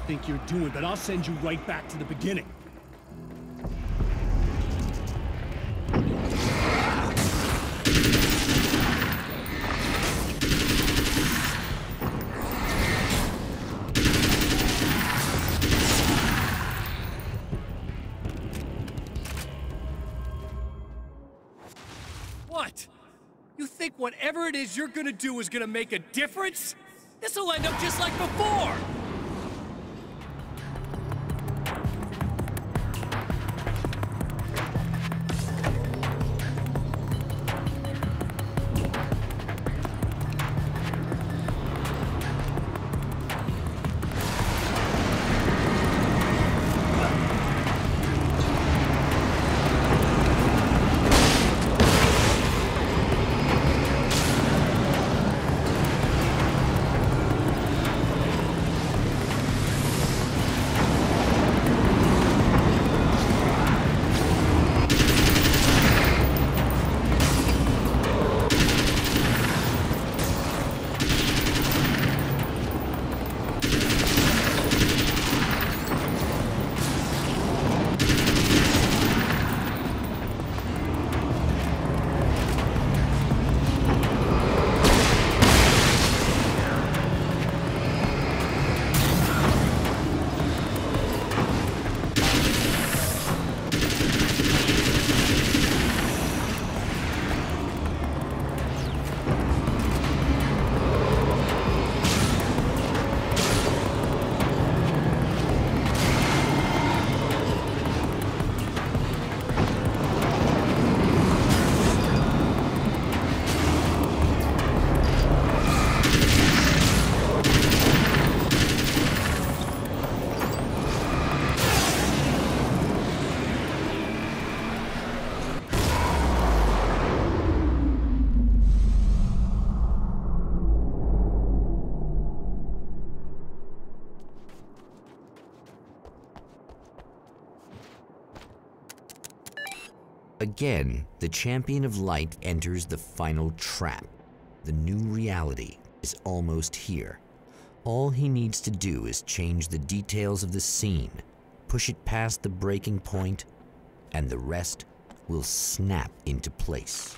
think you're doing, but I'll send you right back to the beginning. What? You think whatever it is you're gonna do is gonna make a difference? This'll end up just like before! Again, the Champion of Light enters the final trap. The new reality is almost here. All he needs to do is change the details of the scene, push it past the breaking point, and the rest will snap into place.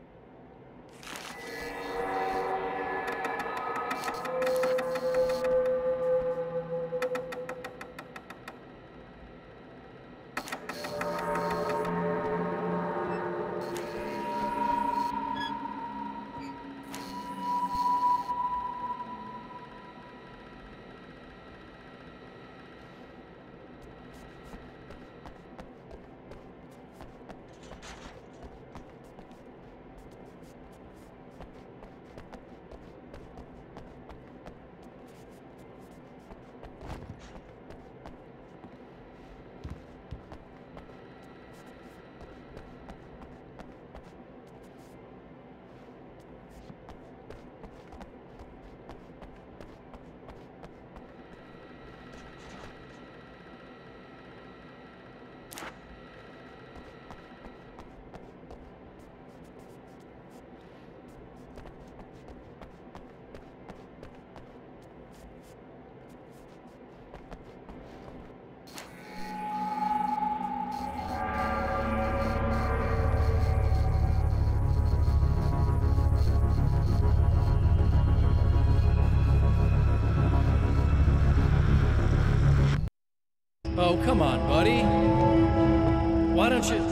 Oh, come on, buddy. Why don't you...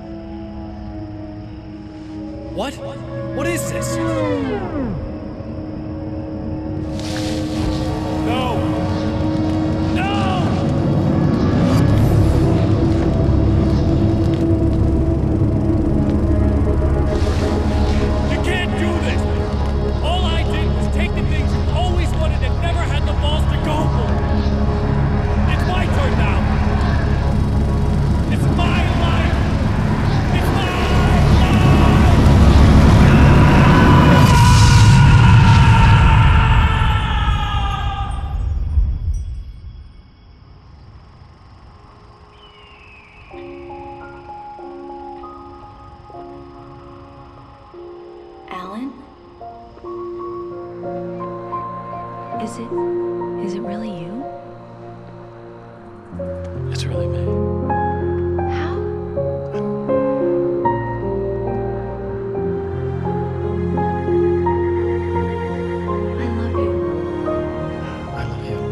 What? What is this? No! No! You can't do this! All I did was take the things you always wanted and never had the balls to go for. It's my turn now! It's my life! It's my life! Alan? Is it really you? It's really me. How? I love you. I love you.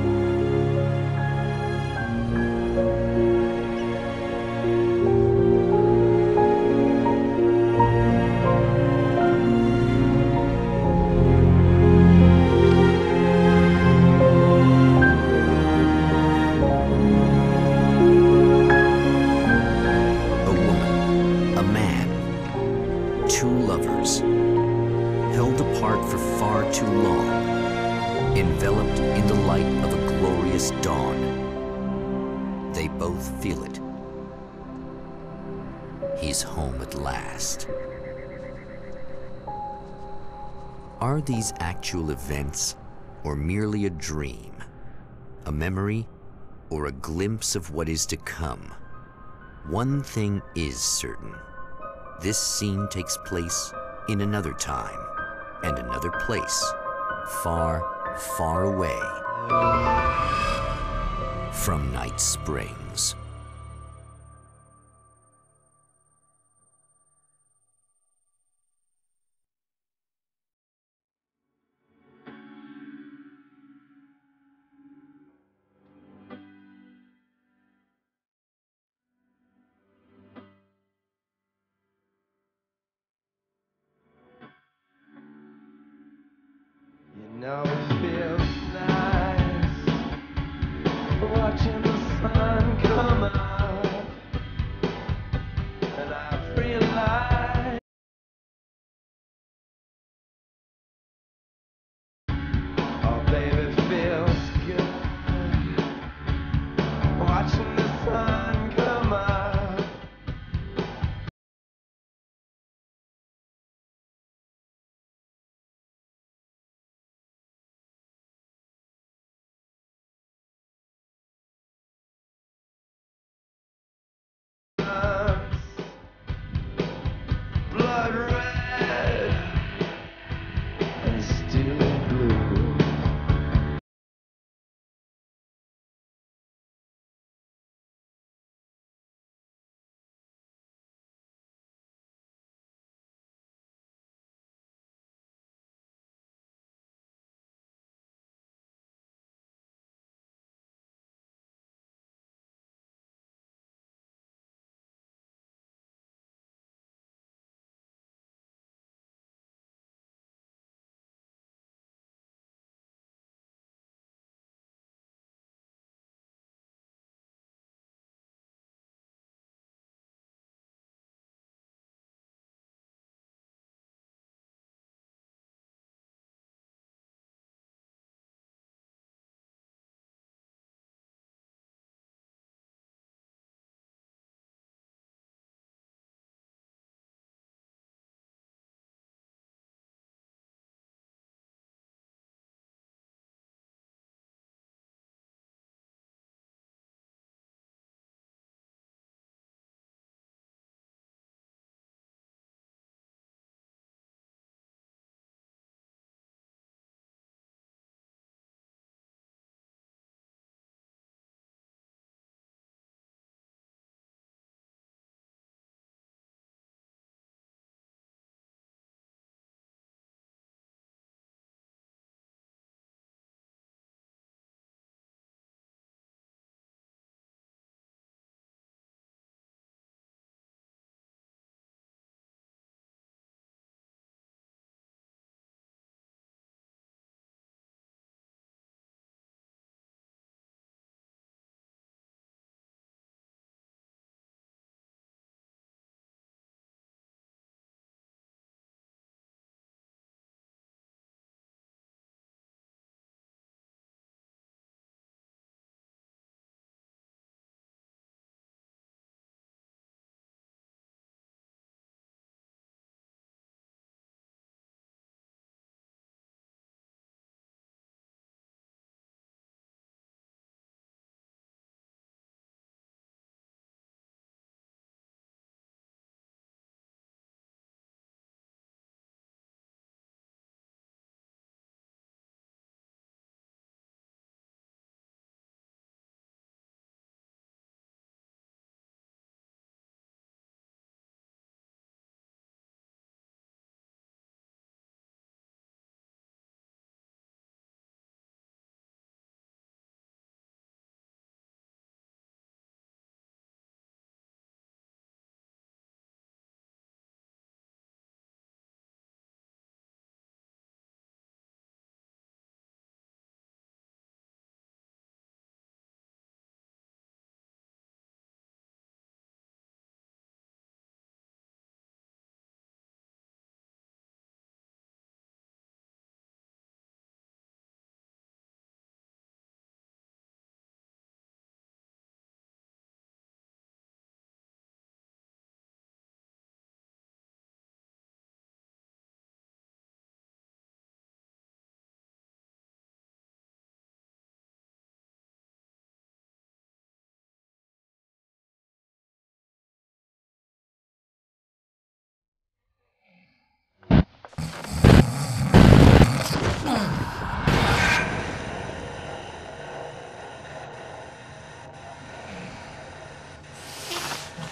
A woman, a man, two lovers, held apart for far too long, enveloped in the light of a glorious dawn. They both feel it. He's home at last. Are these actual events, or merely a dream? A memory, or a glimpse of what is to come? One thing is certain. This scene takes place in another time and another place, far, far away from Night Springs. You know it feels nice watching the sun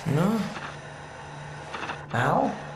No? Al?